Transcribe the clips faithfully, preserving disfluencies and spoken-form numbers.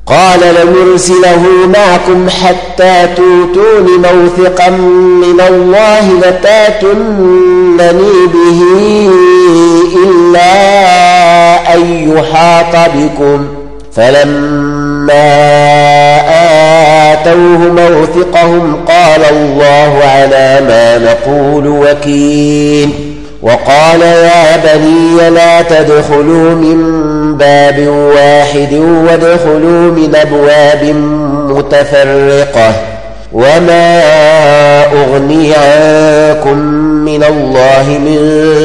قال لنرسله معكم حتى توتون موثقا من الله لتاتونني به إلا أن يحاط بكم. فلما آتوه موثقهم قال الله على ما نقول وكيل. وقال يا بني لا تدخلوا من باب واحد وادخلوا من أبواب متفرقة وما أغني عنكم من الله من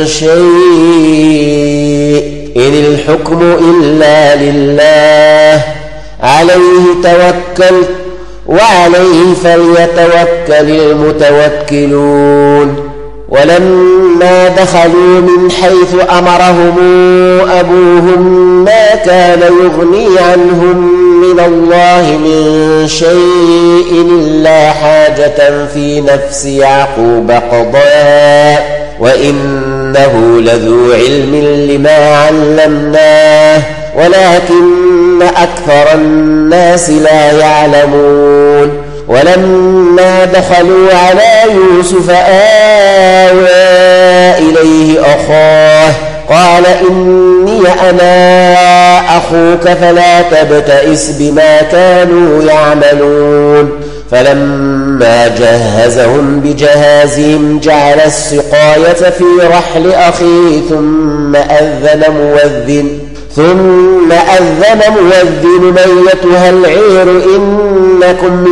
شيء إن الحكم إلا لله عليه توكلت وعليه فليتوكل المتوكلون. ولما دخلوا من حيث أمرهم أبوهم ما كان يغني عنهم من الله من شيء إلا حاجة في نفس يعقوب قضاها وإنه لذو علم لما علمناه ولكن أكثر الناس لا يعلمون. ولما دخلوا على يوسف آوى إليه أخاه قال إني أنا أخوك فلا تبتئس بما كانوا يعملون. فلما جهزهم بجهازهم جعل السقاية في رحل أخيه ثم أذن مؤذن ثم أذن مؤذن أيتها العير إنكم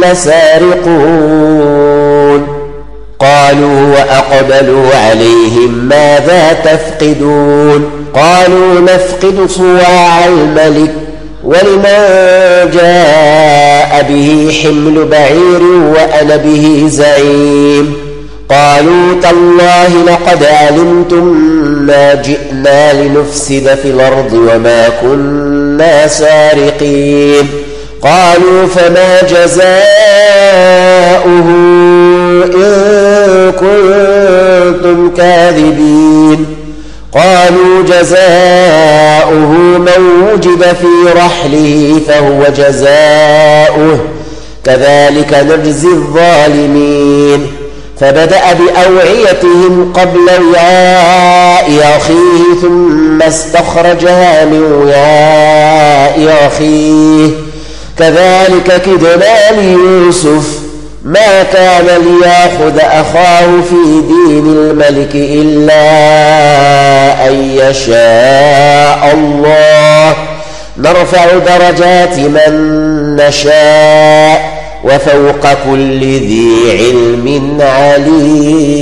لسارقون. قالوا وأقبلوا عليهم ماذا تفقدون؟ قالوا نفقد صواع الملك ولمن جاء به حمل بعير وأنا به زعيم. قالوا تالله لقد علمتم ما جئنا لنفسد في الأرض وما كنا سارقين. قالوا فما جزاؤه إن كنتم كاذبين؟ قالوا جزاؤه من وجد في رحله فهو جزاؤه كذلك نجزي الظالمين. فبدأ بأوعيتهم قبل وعاء أخيه ثم استخرجها من وعاء أخيه كذلك كدنا ليوسف ما كان ليأخذ أخاه في دين الملك إلا أن يشاء الله نرفع درجات من نشاء وفوق كل ذي علم عليم.